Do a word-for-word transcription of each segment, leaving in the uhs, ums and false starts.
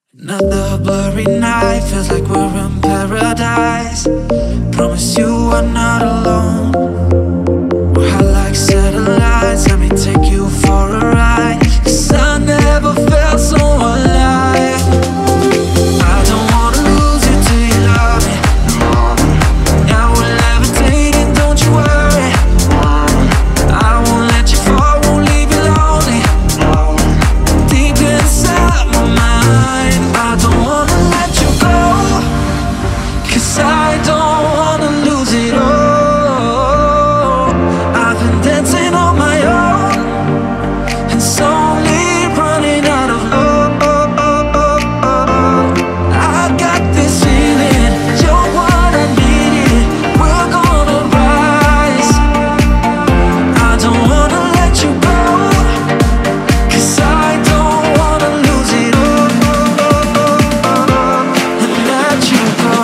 Another blurry night, feels like we're in paradise. Promise you I'm not alone. We're high like satellites, let me take you for a ride. Cause I never felt so alive. I don't wanna lose you till you love me. Now we're levitating, don't you worry. I won't let you fall, won't leave you lonely. Deep inside my mind, I don't wanna let you go. Cause I don't wanna lose it all. I've been dancing on my own, and slowly running out of love. I got this feeling, you're what I needed. We're gonna rise. I don't wanna let you go, cause I don't wanna lose it all and let you go.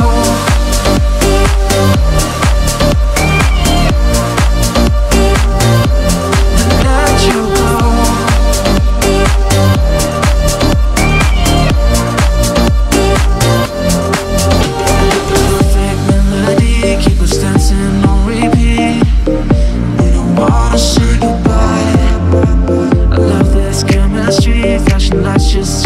And let you go. Perfect melody, keep us dancing on repeat. We don't wanna say goodbye. I love this chemistry, flashing lights just